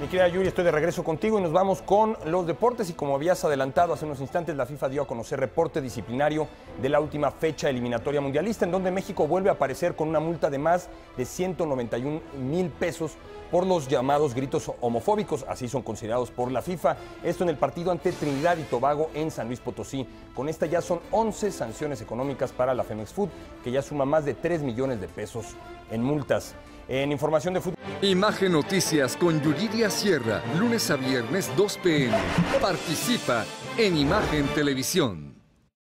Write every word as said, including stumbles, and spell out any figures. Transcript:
Mi querida Yuri, estoy de regreso contigo y nos vamos con los deportes. Y como habías adelantado hace unos instantes, la FIFA dio a conocer reporte disciplinario de la última fecha eliminatoria mundialista, en donde México vuelve a aparecer con una multa de más de ciento noventa y un mil pesos por los llamados gritos homofóbicos, así son considerados por la FIFA. Esto en el partido ante Trinidad y Tobago en San Luis Potosí. Con esta ya son once sanciones económicas para la Femex Food, que ya suma más de tres millones de pesos en multas. En información de fútbol. Imagen Noticias con Yuridia Sierra, lunes a viernes dos p m Participa en Imagen Televisión.